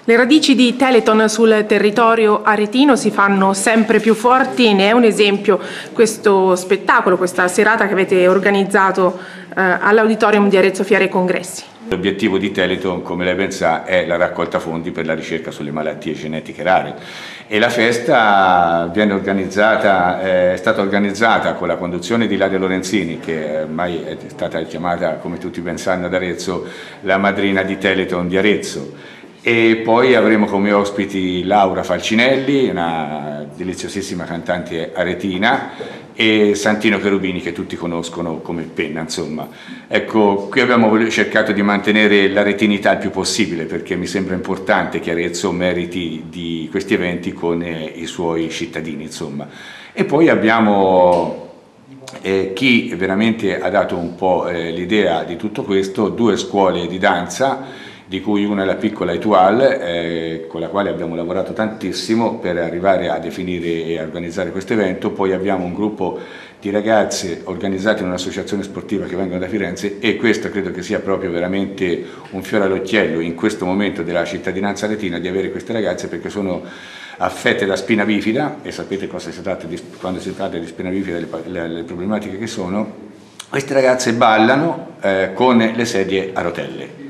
Le radici di Telethon sul territorio aretino si fanno sempre più forti e ne è un esempio questo spettacolo, questa serata che avete organizzato all'Auditorium di Arezzo Fiere e Congressi. L'obiettivo di Telethon, come lei ben sa, è la raccolta fondi per la ricerca sulle malattie genetiche rare e la festa è stata organizzata con la conduzione di Ilaria Lorenzini, che ormai è stata chiamata, come tutti ben sanno, ad Arezzo, la madrina di Telethon di Arezzo. E poi avremo come ospiti Laura Falcinelli, una deliziosissima cantante aretina, e Santino Cherubini, che tutti conoscono come Penna, insomma. Ecco, qui abbiamo cercato di mantenere l'aretinità il più possibile, perché mi sembra importante che Arezzo meriti di questi eventi con i suoi cittadini, insomma. E poi abbiamo chi veramente ha dato un po' l'idea di tutto questo, due scuole di danza, di cui una è la piccola Etoile, con la quale abbiamo lavorato tantissimo per arrivare a definire e a organizzare questo evento. Poi abbiamo un gruppo di ragazze organizzate in un'associazione sportiva che vengono da Firenze, e questo credo che sia proprio veramente un fiore all'occhiello in questo momento della cittadinanza aretina, di avere queste ragazze, perché sono affette da spina bifida, e sapete cosa si tratta quando si tratta di spina bifida, le problematiche che sono. Queste ragazze ballano con le sedie a rotelle.